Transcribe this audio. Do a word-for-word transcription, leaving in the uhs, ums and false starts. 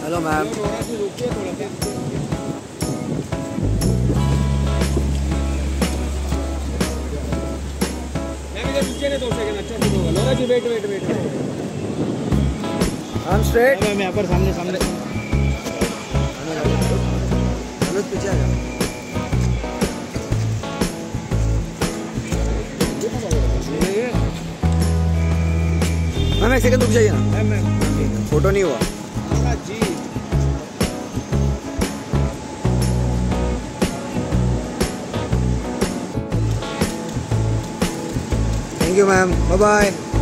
Hello ma'am. दो second अच्छा से होगा जी। वेट वेट वेट हम स्ट्रेट मैम यहाँ पर सामने सामने अनुज पीछे आएगा। मैम एक सेकंड रुक जाइए ना। मैम फोटो नहीं हुआ जी। Thank you ma'am, bye bye.